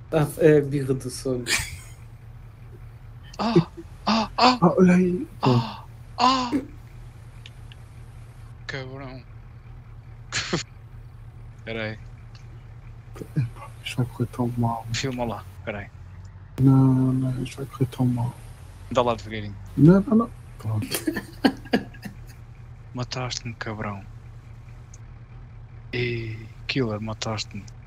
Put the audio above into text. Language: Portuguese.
É a birra do sono. Olha aí. Cabrão. Peraí. Isto vai correr tão mal. Filma lá. Peraí. Não, isto vai correr tão mal. Dá lá devagarinho. Não. Pronto. Mataste-me, cabrão. E Killer, mataste-me.